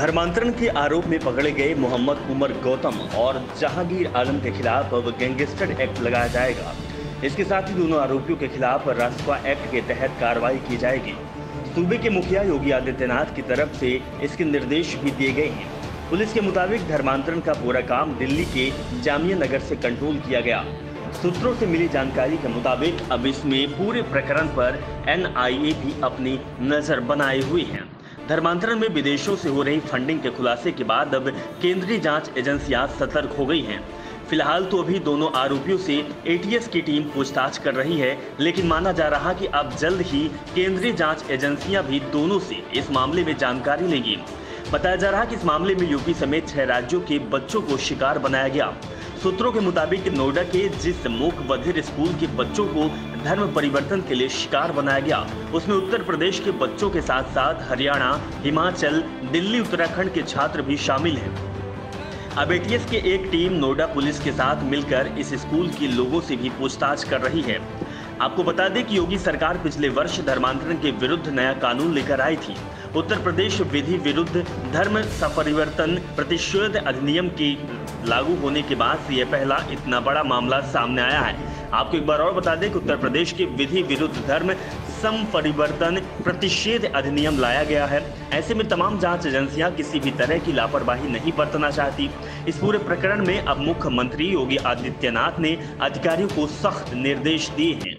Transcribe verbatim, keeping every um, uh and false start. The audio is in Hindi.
धर्मांतरण के आरोप में पकड़े गए मोहम्मद उमर गौतम और जहांगीर आलम के खिलाफ अब गैंगस्टर एक्ट लगाया जाएगा। इसके साथ ही दोनों आरोपियों के खिलाफ रासुका एक्ट के तहत कार्रवाई की जाएगी। सूबे के मुखिया योगी आदित्यनाथ की तरफ से इसके निर्देश भी दिए गए हैं। पुलिस के मुताबिक धर्मांतरण का पूरा काम दिल्ली के जामिया नगर से कंट्रोल किया गया। सूत्रों से मिली जानकारी के मुताबिक अब इसमें पूरे प्रकरण पर एन आई ए भी अपनी नजर बनाए हुए है। धर्मांतरण में विदेशों से हो रही फंडिंग के खुलासे के बाद अब केंद्रीय जांच एजेंसियां सतर्क हो गई हैं। फिलहाल तो अभी दोनों आरोपियों से ए टी एस की टीम पूछताछ कर रही है, लेकिन माना जा रहा कि अब जल्द ही केंद्रीय जांच एजेंसियां भी दोनों से इस मामले में जानकारी लेंगी। बताया जा रहा कि इस मामले में यूपी समेत छह राज्यों के बच्चों को शिकार बनाया गया। सूत्रों के मुताबिक नोएडा के जिस मूक बधिर स्कूल के बच्चों को धर्म परिवर्तन के लिए शिकार बनाया गया, उसमें उत्तर प्रदेश के बच्चों के साथ साथ हरियाणा, हिमाचल, दिल्ली, उत्तराखंड के छात्र भी शामिल हैं। अब ए टी एस की एक टीम नोएडा पुलिस के साथ मिलकर इस स्कूल के लोगों से भी पूछताछ कर रही है। आपको बता दें कि योगी सरकार पिछले वर्ष धर्मांतरण के विरुद्ध नया कानून लेकर आई थी। उत्तर प्रदेश विधि विरुद्ध धर्म परिवर्तन प्रतिषेध अधिनियम के लागू होने के बाद से यह पहला इतना बड़ा मामला सामने आया है। आपको एक बार और बता दें कि उत्तर प्रदेश के विधि विरुद्ध धर्म संपरिवर्तन प्रतिषेध अधिनियम लाया गया है। ऐसे में तमाम जांच एजेंसियां किसी भी तरह की लापरवाही नहीं बरतना चाहती। इस पूरे प्रकरण में अब मुख्यमंत्री योगी आदित्यनाथ ने अधिकारियों को सख्त निर्देश दिए हैं।